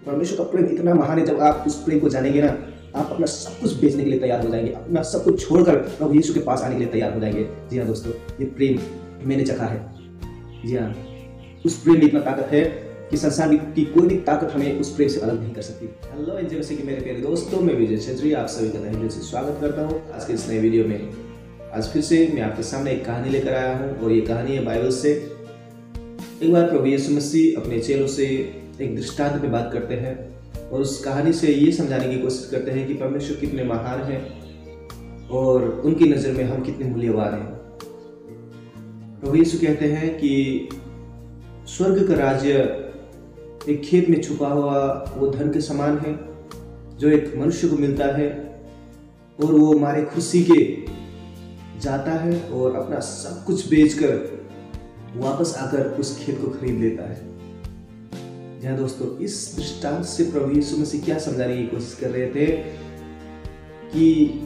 परमेश्वर का प्रेम इतना महान है, जब आप उस प्रेम को जानेंगे ना, आप अपना सब कुछ बेचने के लिए तैयार हो जाएंगे, अपना सब कुछ छोड़कर प्रभु यीशु के पास आने के लिए तैयार हो जाएंगे। जी हाँ दोस्तों, ये प्रेम मैंने चखा है। जी हाँ, उस प्रेम में इतना ताकत है कि संसार की कोई भी ताकत हमें उस प्रेम से अलग नहीं कर सकती। हेलो एंजल से कि मेरे प्यारे दोस्तों, मैं विजय छेत्री आप सभी का तहे दिल से स्वागत करता हूँ आज के इस नए वीडियो में। आज फिर से मैं आपके सामने एक कहानी लेकर आया हूँ और ये कहानी है बाइबल से। एक बार प्रभु यीशु मसीह अपने चेलों से एक दृष्टांत पे बात करते हैं और उस कहानी से ये समझाने की कोशिश करते हैं कि परमेश्वर कितने महान हैं और उनकी नज़र में हम कितने मूल्यवान हैं। प्रभु यीशु कहते हैं कि स्वर्ग का राज्य एक खेत में छुपा हुआ वो धन के समान है जो एक मनुष्य को मिलता है और वो हमारे खुशी के जाता है और अपना सब कुछ बेचकर वापस आकर उस खेत को खरीद लेता है। जहाँ दोस्तों, इस दृष्टांत से प्रभु यीशु मसीह क्या समझाने की कोशिश कर रहे थे कि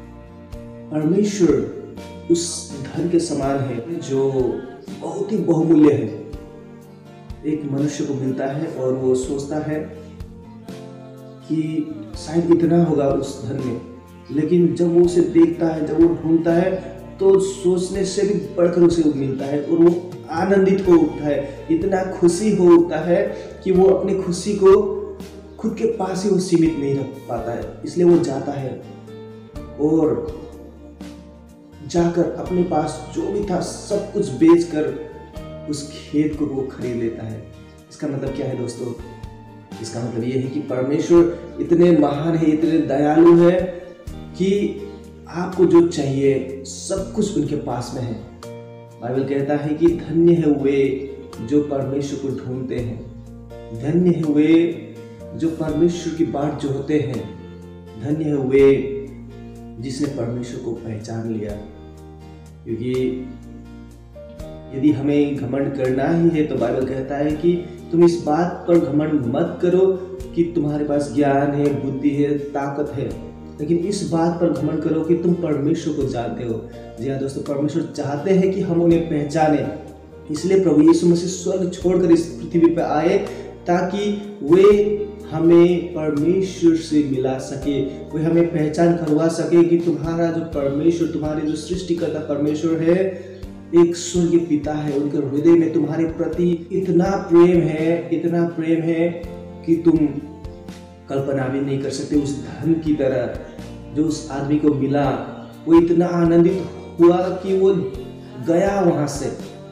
परमेश्वर उस धन के समान है जो बहुत ही बहुमूल्य है। एक मनुष्य को मिलता है और वो सोचता है कि शायद इतना होगा उस धन में, लेकिन जब वो उसे देखता है, जब वो ढूंढता है तो सोचने से भी बढ़कर उसे मिलता है और वो आनंदित हो उठता है, इतना खुशी हो उठता है कि वो अपनी खुशी को खुद के पास ही वो सीमित नहीं रख पाता है। इसलिए वो जाता है और जाकर अपने पास जो भी था सब कुछ बेचकर उस खेत को वो खरीद लेता है। इसका मतलब क्या है दोस्तों? इसका मतलब ये है कि परमेश्वर इतने महान है, इतने दयालु है कि आपको जो चाहिए सब कुछ उनके पास में है। बाइबल कहता है कि धन्य है वे जो परमेश्वर को ढूंढते हैं, धन्य है वे जो परमेश्वर की बाट जोहते हैं, धन्य है वे जिसने परमेश्वर को पहचान लिया। क्योंकि यदि हमें घमंड करना ही है तो बाइबल कहता है कि तुम इस बात पर घमंड मत करो कि तुम्हारे पास ज्ञान है, बुद्धि है, ताकत है, लेकिन इस बात पर घमंड करो कि तुम परमेश्वर को जानते हो। जी हाँ दोस्तों, परमेश्वर चाहते हैं कि हम उन्हें पहचाने। इसलिए प्रभु यीशु मसीह स्वर्ग छोड़कर इस पृथ्वी पर आए ताकि वे हमें परमेश्वर से मिला सके, वे हमें पहचान करवा सके कि तुम्हारा जो परमेश्वर, तुम्हारे जो सृष्टिकर्ता परमेश्वर है, एक स्वर्गीय पिता है। उनके हृदय में तुम्हारे प्रति इतना प्रेम है कि तुम कल्पना भी नहीं कर सकते। उस धन की तरह जो उस आदमी को मिला, वो इतना आनंदित हुआ कि वो गया वहां से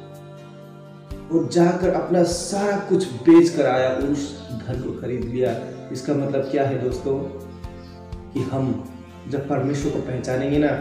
और जाकर अपना सारा कुछ बेच कर आया, उस धन को खरीद लिया। इसका मतलब क्या है दोस्तों? कि हम जब परमेश्वर को पहचानेंगे ना,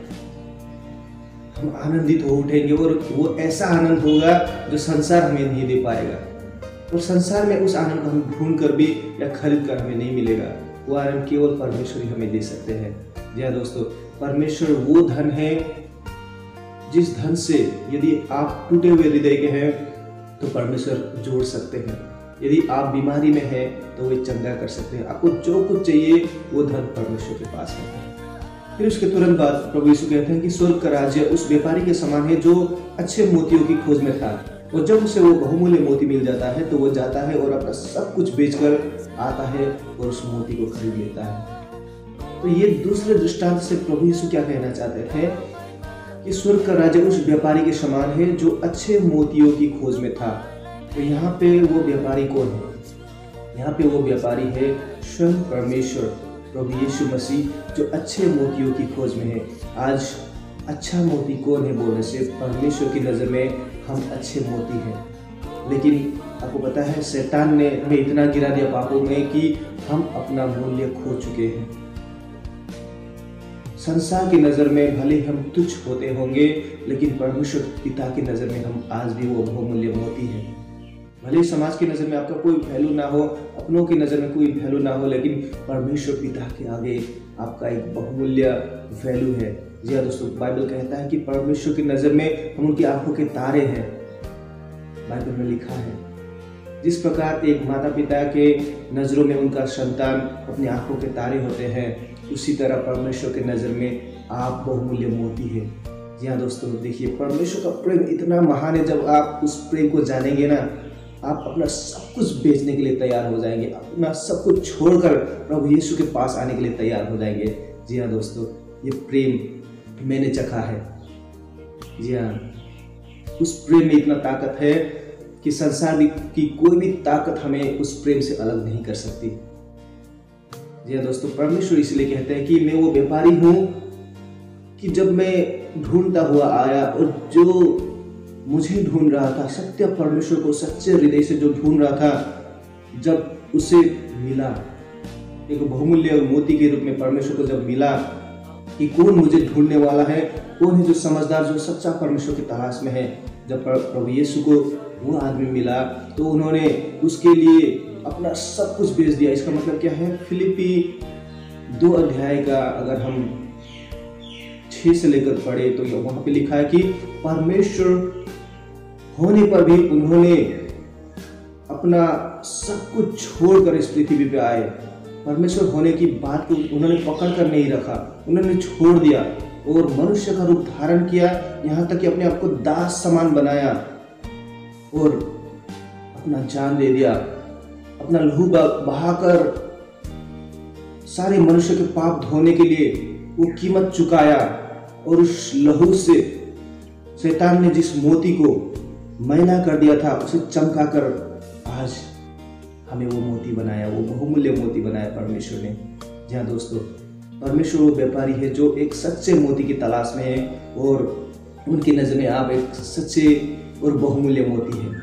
हम आनंदित हो उठेंगे और वो ऐसा आनंद होगा जो संसार हमें नहीं दे पाएगा। और संसार में उस आनंद को हम ढूंढ कर भी या खरीद कर हमें नहीं मिलेगा। वो आनंद केवल परमेश्वर ही हमें दे सकते हैं। जी हाँ दोस्तों, परमेश्वर वो धन है जिस धन से यदि आप टूटे हुए हृदय के हैं तो परमेश्वर जोड़ सकते हैं। यदि आप बीमारी में हैं तो वे चंगा कर सकते हैं। आपको जो कुछ चाहिए वो धन परमेश्वर के पास है। फिर उसके तुरंत बाद प्रभु यीशु कहते हैं कि स्वर्ग का राज्य उस व्यापारी के समान है जो अच्छे मोतियों की खोज में था, और जब उसे वो बहुमूल्य मोती मिल जाता है तो वो जाता है और अपना सब कुछ बेचकर आता है और उस मोती को खरीद लेता है। तो ये दूसरे दृष्टांत से प्रभु यीशु क्या कहना चाहते थे कि स्वर्ग का राज्य उस व्यापारी के समान है जो अच्छे मोतियों की खोज में था। तो यहाँ पे वो व्यापारी कौन है? यहाँ पे वो व्यापारी है स्वयं परमेश्वर, प्रभु यीशु मसीह, जो अच्छे मोतियों की खोज में है। आज अच्छा मोती कौन है बोलने से परमेश्वर की नज़र में हम अच्छे मोती हैं। लेकिन आपको पता है शैतान ने हमें इतना गिरा दिया पापों में कि हम अपना मूल्य खो चुके हैं। संसार की नज़र में भले हम तुच्छ होते होंगे, लेकिन परमेश्वर पिता की नज़र में हम आज भी वो बहुमूल्य मोती हैं। भले समाज की नज़र में आपका कोई वैल्यू ना हो, अपनों की नज़र में कोई वैल्यू ना हो, लेकिन परमेश्वर पिता के आगे आपका एक बहुमूल्य वैल्यू है। जी हाँ दोस्तों, बाइबल कहता है कि परमेश्वर की नज़र में हम उनकी आंखों के तारे हैं। बाइबल में लिखा है जिस प्रकार एक माता पिता के नज़रों में उनका संतान अपनी आंखों के तारे होते हैं, उसी तरह परमेश्वर के नज़र में आप बहुमूल्य मोती हैं। जी हाँ दोस्तों, देखिए परमेश्वर का प्रेम इतना महान है। जब आप उस प्रेम को जानेंगे ना, आप अपना सब कुछ बेचने के लिए तैयार हो जाएंगे, अपना सब कुछ छोड़कर प्रभु यीशु के पास आने के लिए तैयार हो जाएंगे। जी हाँ दोस्तों, ये प्रेम मैंने चखा है। जी हाँ, उस प्रेम में इतना ताकत है कि संसार की कोई भी ताकत हमें उस प्रेम से अलग नहीं कर सकती। जी हाँ दोस्तों, परमेश्वर इसलिए कहते हैं कि मैं वो व्यापारी हूँ कि जब मैं ढूंढता हुआ आया और जो मुझे ढूंढ रहा था, सत्य परमेश्वर को सच्चे हृदय से जो ढूंढ रहा था, जब उसे मिला, एक बहुमूल्य मोती के रूप में परमेश्वर को जब मिला कि कौन मुझे ढूंढने वाला है, कौन है जो समझदार, जो सच्चा परमेश्वर की तलाश में है, जब प्रभु यीशु को वो आदमी मिला तो उन्होंने उसके लिए अपना सब कुछ बेच दिया। इसका मतलब क्या है? फिलिपी 2 अध्याय का अगर हम 6 से लेकर पढ़े तो वहां पे लिखा है कि परमेश्वर होने पर भी उन्होंने अपना सब कुछ छोड़कर इस पृथ्वी पे आए। परमेश्वर होने की बात को उन्होंने पकड़ कर नहीं रखा, उन्होंने छोड़ दिया और मनुष्य का रूप धारण किया, यहाँ तक कि अपने आप को दास समान बनाया और अपना जान दे दिया, अपना लहू बहाकर सारे मनुष्य के पाप धोने के लिए वो कीमत चुकाया। और उस लहू से शैतान ने जिस मोती को मैला कर दिया था, उसे चमकाकर आज हमें वो मोती बनाया, वो बहुमूल्य मोती बनाया परमेश्वर ने। जी हाँ दोस्तों, परमेश्वर वो व्यापारी है जो एक सच्चे मोती की तलाश में है और उनकी नजर में आप एक सच्चे और बहुमूल्य मोती है।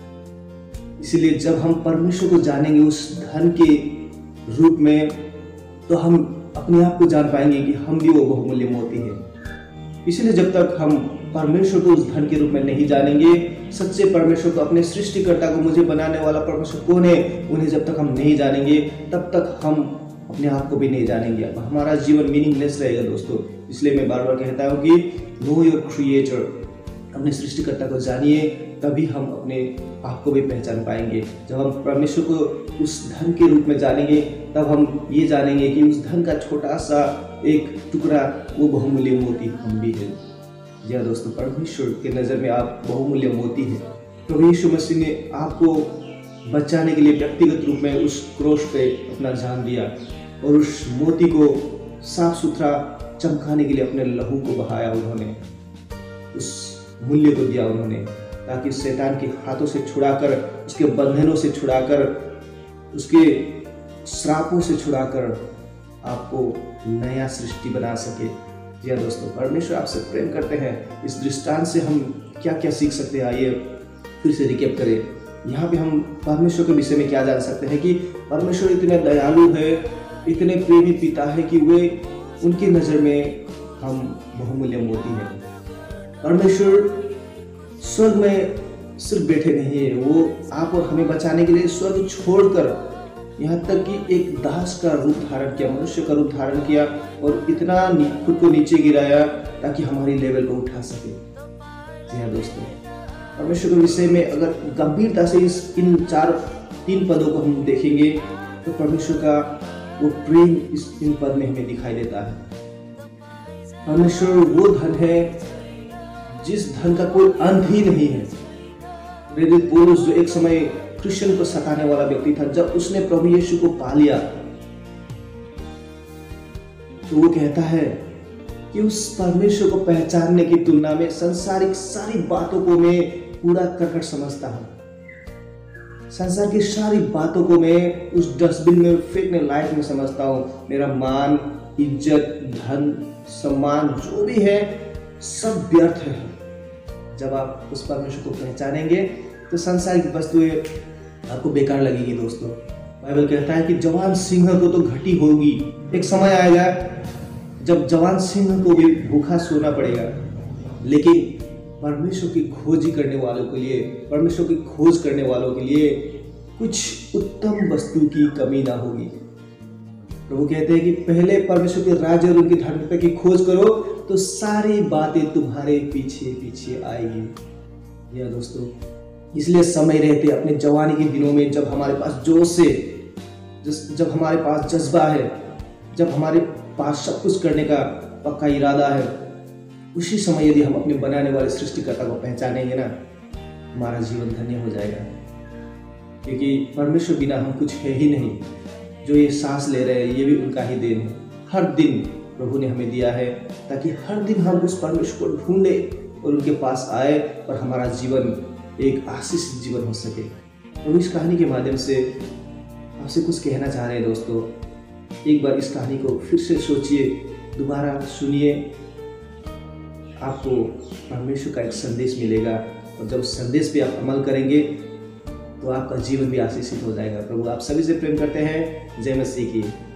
इसलिए जब हम परमेश्वर को जानेंगे उस धन के रूप में, तो हम अपने आप को जान पाएंगे कि हम भी वो बहुमूल्य मोती है। इसलिए जब तक हम परमेश्वर को उस धन के रूप में नहीं जानेंगे, सच्चे परमेश्वर को, अपने सृष्टिकर्ता को, मुझे बनाने वाला परमेश्वर कौन है, उन्हें जब तक हम नहीं जानेंगे, तब तक हम अपने आप को भी नहीं जानेंगे। अब हमारा जीवन मीनिंगलेस रहेगा दोस्तों। इसलिए मैं बार बार कहता हूँ कि नो योर क्रिएटर, अपने सृष्टिकर्ता को जानिए, तभी हम अपने आप को भी पहचान पाएंगे। जब हम परमेश्वर को उस धन के रूप में जानेंगे, तब हम ये जानेंगे कि उस धन का छोटा सा एक टुकड़ा वो बहुमूल्य मोती हम भी है। जी हाँ दोस्तों, परमेश्वर के नज़र में आप बहुमूल्य मोती है। प्रभु यीशु मसीह ने आपको बचाने के लिए व्यक्तिगत रूप में उस क्रूस पे अपना जान दिया और उस मोती को साफ सुथरा चमकाने के लिए अपने लहू को बहाया। उन्होंने उस मूल्य को दिया उन्होंने, ताकि शैतान के हाथों से छुड़ाकर, उसके बंधनों से छुड़ाकर, उसके श्रापों से छुड़ाकर आपको नया सृष्टि बना सके। जी हाँ दोस्तों, परमेश्वर आपसे प्रेम करते हैं। इस दृष्टांत से हम क्या क्या सीख सकते हैं, आइए फिर से रिकैप करें। यहाँ पे हम परमेश्वर के विषय में क्या जान सकते हैं कि परमेश्वर इतने दयालु है, इतने प्रेमी पिता है कि वे, उनकी नज़र में हम बहुमूल्य मोती हैं। परमेश्वर स्वर्ग में सिर्फ बैठे नहीं है, वो आप और हमें बचाने के लिए स्वर्ग छोड़कर यहाँ तक कि एक दास का रूप धारण किया, मनुष्य का रूप धारण किया और इतना खुद को नीचे गिराया ताकि हमारी लेवल को उठा सके। जी हाँ दोस्तों, परमेश्वर के विषय में अगर गंभीरता से इन 3 पदों को हम देखेंगे तो परमेश्वर का वो प्रेम इन पद में हमें दिखाई देता है। परमेश्वर वो धन है जिस धन का कोई अंत ही नहीं है। प्रेरित पौलुस जो एक समय क्रिश्चियन को सताने वाला व्यक्ति था, जब उसने प्रभु यीशु को पा लिया तो वो कहता है कि उस परमेश्वर को पहचानने की तुलना में संसारिक सारी बातों को मैं पूरा करकट समझता हूँ। संसार की सारी बातों को मैं उस डस्टबिन में फेंकने लायक में समझता हूँ। मेरा मान, इज्जत, धन, सम्मान जो भी है सब व्यर्थ है। जब आप उस परमेश्वर को पहचानेंगे तो संसारिक वस्तुएं आपको बेकार लगेगी। दोस्तों, बाइबल कहता है कि जवान सिंह को तो घटी होगी, एक समय आएगा जब जवान सिंह को भी भूखा सोना पड़ेगा, लेकिन परमेश्वर की खोज करने वालों के लिए, परमेश्वर की खोज करने वालों के लिए कुछ उत्तम वस्तु की कमी ना होगी। प्रभु कहते हैं कि पहले परमेश्वर के राज्य और उनकी धार्मिकता की खोज करो तो सारी बातें तुम्हारे पीछे पीछे आएगी। या दोस्तों, इसलिए समय रहते अपने जवानी के दिनों में, जब हमारे पास जोश है, जब हमारे पास जज्बा है, जब हमारे पास सब कुछ करने का पक्का इरादा है, उसी समय यदि हम अपने बनाने वाले सृष्टिकर्ता को पहचानेंगे ना, हमारा जीवन धन्य हो जाएगा। क्योंकि परमेश्वर बिना हम कुछ है ही नहीं। जो ये सांस ले रहे हैं ये भी उनका ही देन है। हर दिन प्रभु ने हमें दिया है ताकि हर दिन हम उस परमेश्वर को ढूंढे और उनके पास आए और हमारा जीवन एक आशीषित जीवन हो सके। प्रभु इस कहानी के माध्यम से आपसे कुछ कहना चाह रहे हैं दोस्तों। एक बार इस कहानी को फिर से सोचिए, दोबारा सुनिए, आपको परमेश्वर का एक संदेश मिलेगा और जब उस संदेश पे आप अमल करेंगे तो आपका जीवन भी आशीषित हो जाएगा। प्रभु आप सभी से प्रेम करते हैं। जय मसीह की।